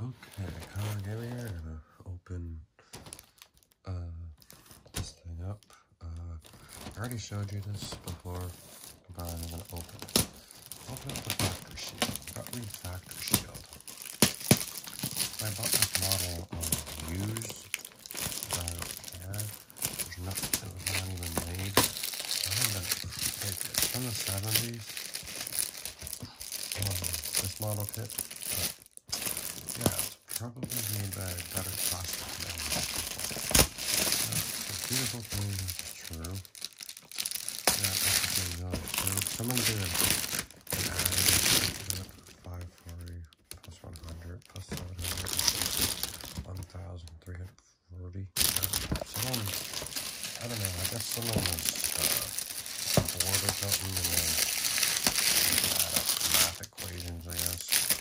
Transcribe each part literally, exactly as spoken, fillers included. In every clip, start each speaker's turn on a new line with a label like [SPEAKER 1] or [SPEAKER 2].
[SPEAKER 1] Okay, uh, here we are gonna open uh, this thing up. Uh, I already showed you this before, but I'm gonna open it. Open up the factory shield. Factory factory shield. I bought this model um, used, but I don't care. There's not, it was not even made. I haven't been, it's from the seventies. Um, this model kit. But yeah, it's probably made by a better plastic manufacturer. That's a beautiful thing, that's true. Yeah, that's the thing, really true. Someone did an ad, five forty plus one hundred plus seven hundred, one thousand three hundred forty. Uh, someone, I don't know, I guess someone was uh, bored or something and they add up math equations, I guess.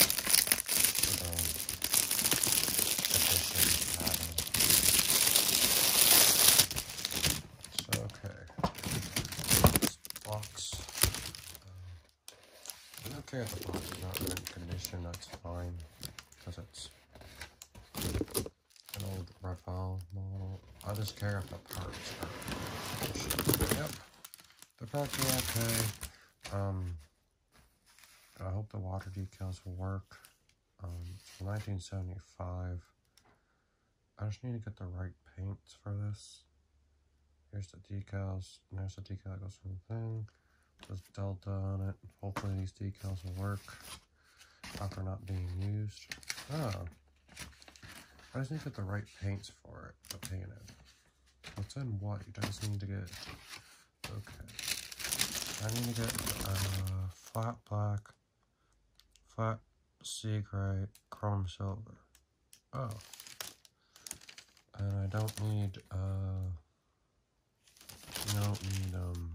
[SPEAKER 1] So, okay. This box. Um, I don't care if the box is not in good condition, that's fine. Because it's an old Rafale model. I just care if the parts are in good condition. Yep. The parts are okay. Um, I hope the water decals will work. Um, it's from nineteen seventy-five. I just need to get the right paints for this. Here's the decals, and there's the decal that goes from the thing. There's Delta on it. Hopefully these decals will work after not being used. Oh. I just need to get the right paints for it to paint it. What's in white? I just need to get... Okay. I need to get uh, flat black, flat sea gray, chrome silver. Oh. And I don't need, uh... I don't need, um...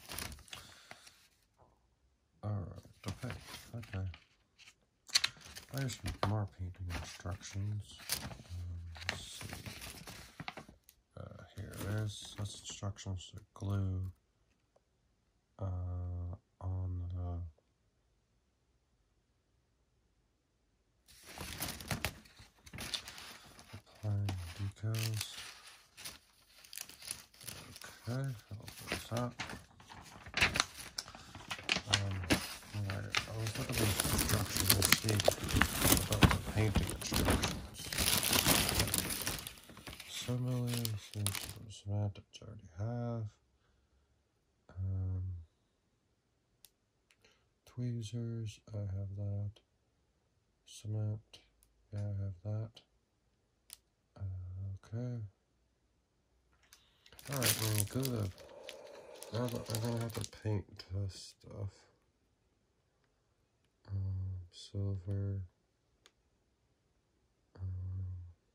[SPEAKER 1] Alright, okay, okay. There's some more painting instructions. Um, let's see. Uh, here, there's that's instructions to glue uh, on the applying decals. Okay, I'll open this up. Um, alright, I was looking at these instructions to see about the painting instructions. Simulation, semantics I already have. Um, tweezers, I have that. Cement, yeah, I have that. Uh, okay. Alright, well, good. Now that I'm gonna have to paint this stuff. Um, silver. Um,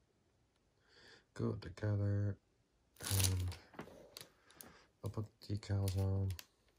[SPEAKER 1] go together, and I'll put the decals on.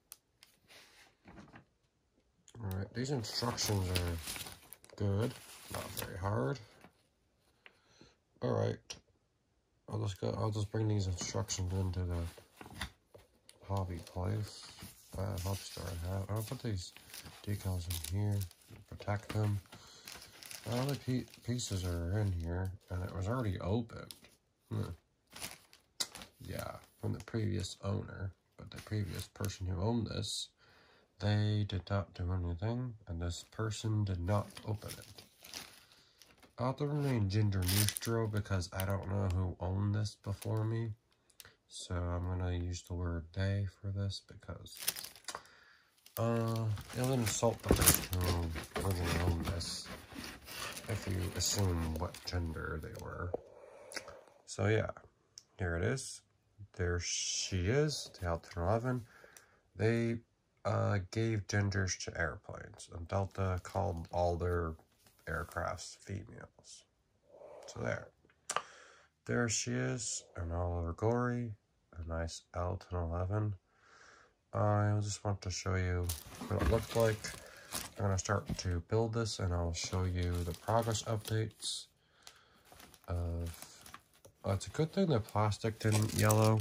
[SPEAKER 1] Alright, these instructions are good, not very hard. Alright, I'll just go. I'll just bring these instructions into the hobby place, uh, hobby store I have. I'll put these decals in here, protect them. All the pe pieces are in here, and it was already opened. Hmm. Yeah, from the previous owner, but the previous person who owned this, they did not do anything, and this person did not open it. I'll have to remain gender neutral because I don't know who owned this before me. So I'm gonna use the word they for this because uh, it would insult the person who originally owned this if you assume what gender they were. So yeah, here it is. There she is, the L ten eleven. They uh, gave genders to airplanes, and Delta called all their aircrafts females. So there. There she is, in all of her glory. A nice L ten eleven. I just want to show you what it looked like. I'm going to start to build this, and I'll show you the progress updates of... Uh, it's a good thing the plastic didn't yellow.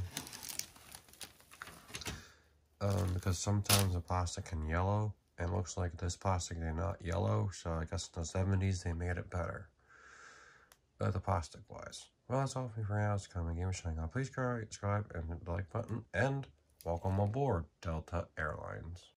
[SPEAKER 1] Um, because sometimes the plastic can yellow. And it looks like this plastic did not yellow. So I guess in the seventies they made it better. uh, the plastic wise. Well, that's all for me for now. It's Common Gamer signing off. Please subscribe and hit the like button, and welcome aboard Delta Airlines.